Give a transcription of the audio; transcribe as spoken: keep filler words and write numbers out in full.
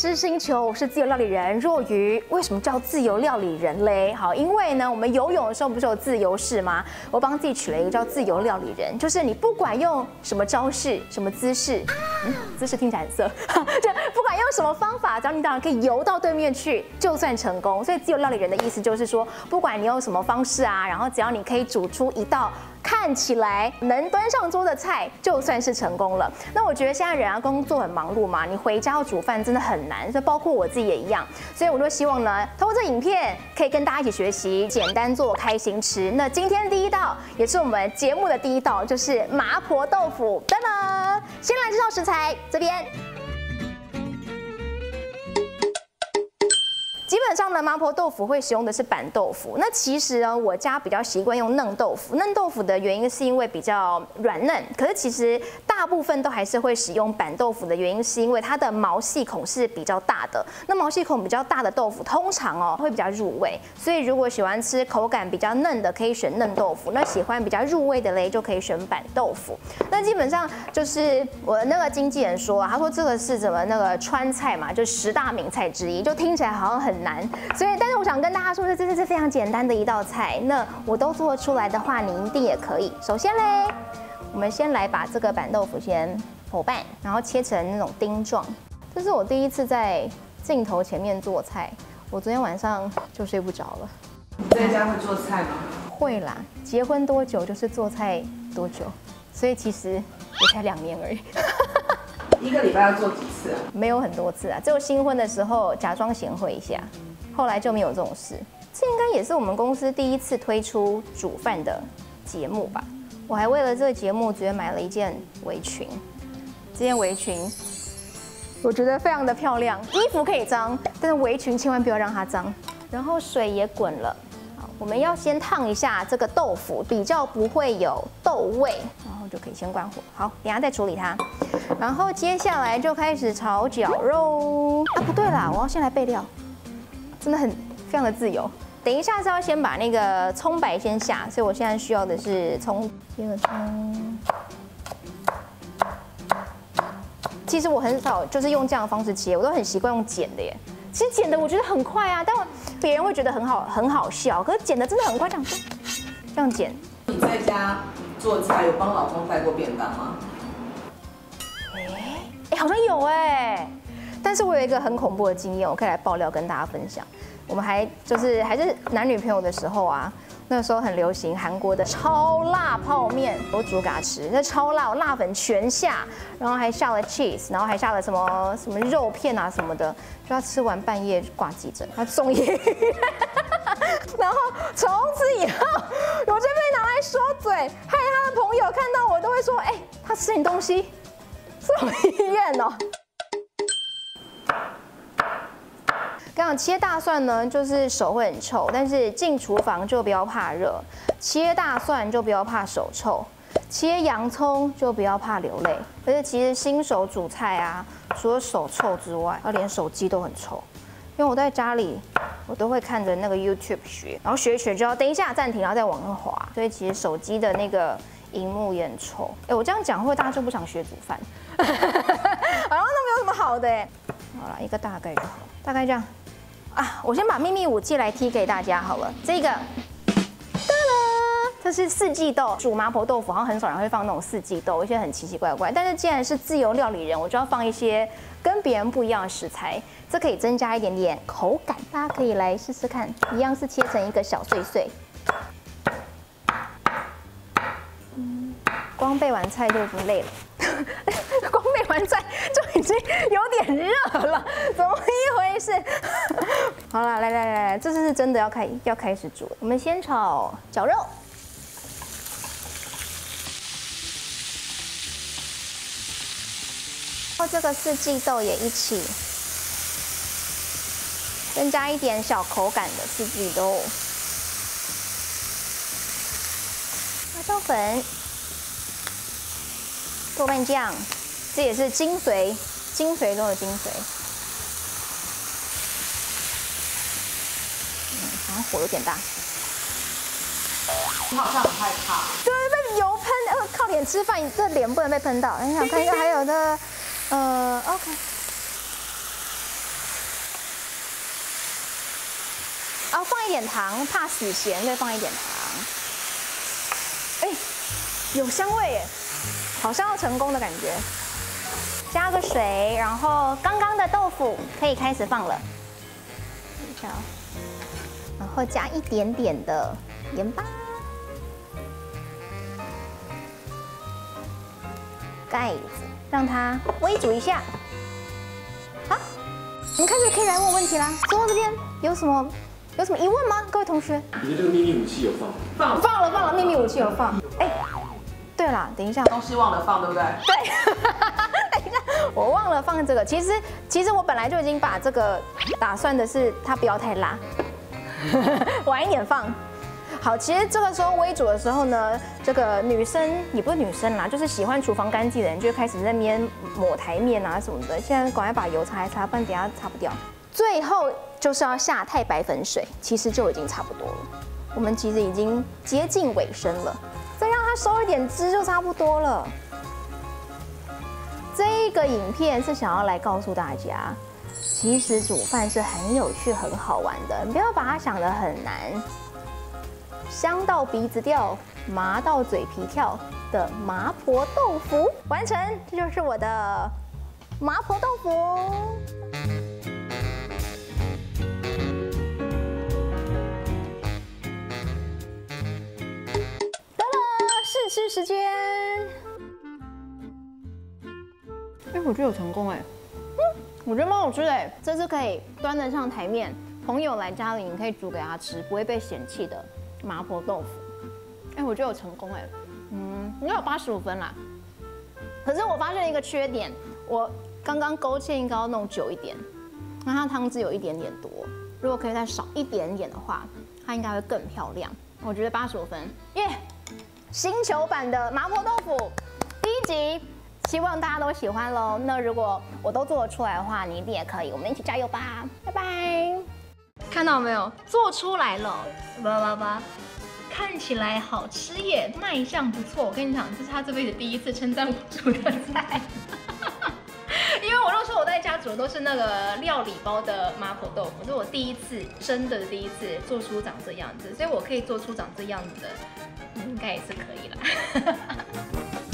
食星球，我是自由料理人若愚。为什么叫自由料理人嘞？好，因为呢，我们游泳的时候不是有自由式吗？我帮自己取了一个叫自由料理人，就是你不管用什么招式、什么姿势，嗯，姿势听起来很色，就不管用什么方法，只要你当然可以游到对面去，就算成功。所以自由料理人的意思就是说，不管你用什么方式啊，然后只要你可以煮出一道看起来能端上桌的菜，就算是成功了。那我觉得现在人啊工作很忙碌嘛，你回家要煮饭真的很难，所以包括我自己也一样。所以我就希望呢，通过这影片可以跟大家一起学习，简单做，开心吃。那今天第一道也是我们节目的第一道，就是麻婆豆腐。噔噔，先来介绍食材，这边。基本上呢，麻婆豆腐会使用的是板豆腐。那其实呢，我家比较习惯用嫩豆腐。嫩豆腐的原因是因为比较软嫩，可是其实大部分都还是会使用板豆腐的原因是因为它的毛细孔是比较大的。那毛细孔比较大的豆腐通常哦会比较入味，所以如果喜欢吃口感比较嫩的，可以选嫩豆腐；那喜欢比较入味的嘞，就可以选板豆腐。那基本上就是我那个经纪人说啊，他说这个是怎么那个川菜嘛，就十大名菜之一，就听起来好像很难，所以但是我想跟大家说，这真的是非常简单的一道菜。那我都做出来的话，你一定也可以。首先嘞，我们先来把这个板豆腐先剖半，然后切成那种丁状。这是我第一次在镜头前面做菜，我昨天晚上就睡不着了。 你在家会做菜吗？ 会啦，结婚多久就是做菜多久，所以其实也才两年而已。 一个礼拜要做几次啊？ 没有很多次啊，只有新婚的时候假装贤惠一下，后来就没有这种事。这应该也是我们公司第一次推出煮饭的节目吧？我还为了这个节目直接买了一件围裙，这件围裙我觉得非常的漂亮。衣服可以脏，但是围裙千万不要让它脏。然后水也滚了，好，我们要先烫一下这个豆腐，比较不会有豆味，然后就可以先关火。好，等一下再处理它。然后接下来就开始炒绞肉啊，不对啦，我要先来备料，真的很非常的自由。等一下是要先把那个葱白先下，所以我现在需要的是葱，切个葱。其实我很少就是用这样的方式切，我都很习惯用剪的耶。其实剪的我觉得很快啊，但别人会觉得很好很好笑，可是剪的真的很快，这样这样剪。 你在家做菜有帮老公带过便当吗？ 哎哎，好像有哎，但是我有一个很恐怖的经验，我可以来爆料跟大家分享。我们还就是还是男女朋友的时候啊，那时候很流行韩国的超辣泡面，我煮给他吃，那超辣，我辣粉全下，然后还下了 cheese， 然后还下了什么什么肉片啊什么的，就他吃完半夜挂急诊，他送医院，然后从此以后我就被拿来说嘴，害他的朋友看到我都会说，哎，他吃你东西，送医院哦。刚刚切大蒜呢，就是手会很臭，但是进厨房就不要怕热；切大蒜就不要怕手臭；切洋葱就不要怕流泪。而且其实新手煮菜啊，除了手臭之外，啊连手机都很臭。因为我在家里，我都会看着那个 YouTube 学，然后学一学就要等一下暂停，然后再往上滑。所以其实手机的那个荧幕也很臭。哎，我这样讲会大家就不想学煮饭，好像都没有什么好的哎。好了，一个大概就好，大概这样。啊，我先把秘密武器来踢给大家好了。这个，哒啦，这是四季豆。煮麻婆豆腐好像很少人会放那种四季豆，一些很奇奇怪怪。但是既然是自由料理人，我就要放一些跟别人不一样的食材，这可以增加一点点口感。大家可以来试试看，一样是切成一个小碎碎。嗯，光备完菜就已经累了。光备完菜就已经有点热了，怎么一回事？好了，来来来来，这次是真的要开要开始煮了。我们先炒绞肉，然后这个四季豆也一起，增加一点小口感的四季豆，花椒粉。豆瓣酱，这也是精髓，精髓中的精髓。嗯，好像火有点大。 你好像很害怕。 对，被油喷，呃，靠脸吃饭，这脸不能被喷到。你想看一下，还有的，呃 ，OK。 啊，放一点糖，怕死咸，所以放一点糖。哎，有香味耶，好像要成功的感觉。加个水，然后刚刚的豆腐可以开始放了。然后加一点点的盐巴，盖子，让它微煮一下。好，我们开始可以来问问题啦。中文这边有什么有什么疑问吗？各位同学？ 你的这个秘密武器有放吗？ 放放了放了，秘密武器有放。哎，对了，等一下， 东西忘了放，对不对？ 对。我忘了放这个，其实其实我本来就已经把这个打算的是它不要太辣，晚一点放。好，其实这个时候微煮的时候呢，这个女生也不是女生啦，就是喜欢厨房干净的人就会开始在那边抹台面啊什么的。现在赶快把油擦一擦，不然等下擦不掉。最后就是要下太白粉水，其实就已经差不多了。我们其实已经接近尾声了，再让它收一点汁就差不多了。这一个影片是想要来告诉大家，其实煮饭是很有趣、很好玩的，你不要把它想得很难。香到鼻子掉，麻到嘴皮跳的麻婆豆腐完成，这就是我的麻婆豆腐。到了试吃时间。哎，我觉得有成功哎，嗯，我觉得蛮好吃的哎，这是可以端得上台面，朋友来家里你可以煮给他吃，不会被嫌弃的麻婆豆腐。哎，我觉得有成功哎，嗯，应该有八十五分啦。可是我发现一个缺点，我刚刚勾芡应该要弄久一点，那它汤汁有一点点多，如果可以再少一点点的话，它应该会更漂亮。我觉得八十五分，耶！星球版的麻婆豆腐第一集。希望大家都喜欢喽。那如果我都做得出来的话，你一定也可以。我们一起加油吧！拜拜。看到没有，做出来了，叭叭叭，看起来好吃耶，卖相不错。我跟你讲，这是他这辈子第一次称赞我煮的菜。因为我都说我在家煮的都是那个料理包的麻婆豆腐，这是我第一次，真的第一次做出长这样子，所以我可以做出长这样子的，应该也是可以啦。